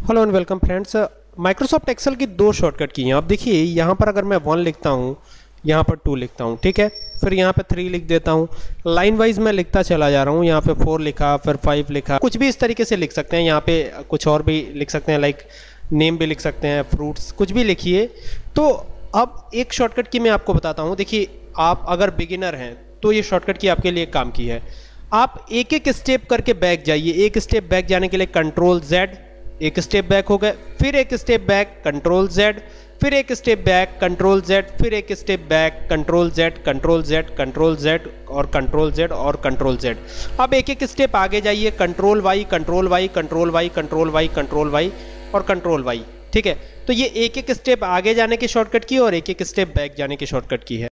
Hello and welcome friends. Microsoft Excel की दो shortcut की हैं। आप देखिए यहाँ पर अगर मैं 1 लिखता हूँ, यहाँ पर 2 लिखता हूँ, ठीक है, फिर यहाँ पे 3 लिख देता हूँ। लाइन वाइज मैं लिखता चला जा रहा हूँ। यहाँ पे 4 लिखा, फिर 5 लिखा, कुछ भी इस तरीके से लिख सकते हैं। यहाँ पे कुछ और भी लिख सकते हैं, लाइक नेम भी लिख सकते हैं, फ्रूट्स, कुछ भी लिखिए। तो अब एक शॉर्टकट की मैं आपको बताता हूँ। देखिए, आप अगर बिगिनर हैं तो ये शॉर्टकट की आपके लिए काम की है। आप एक एक स्टेप करके बैक जाइए। एक स्टेप बैक जाने के लिए कंट्रोल जेड, एक स्टेप बैक हो गए, फिर एक स्टेप बैक कंट्रोल जेड, फिर एक स्टेप बैक कंट्रोल जेड, फिर एक step back control Z, control Z, control Z और कंट्रोल जेड और कंट्रोल जेड। अब एक एक स्टेप आगे जाइए, control Y, control Y, control Y, control Y, control Y और कंट्रोल वाई। ठीक है, तो ये एक एक स्टेप आगे जाने की शॉर्टकट की और एक एक स्टेप बैक जाने की शॉर्टकट की है।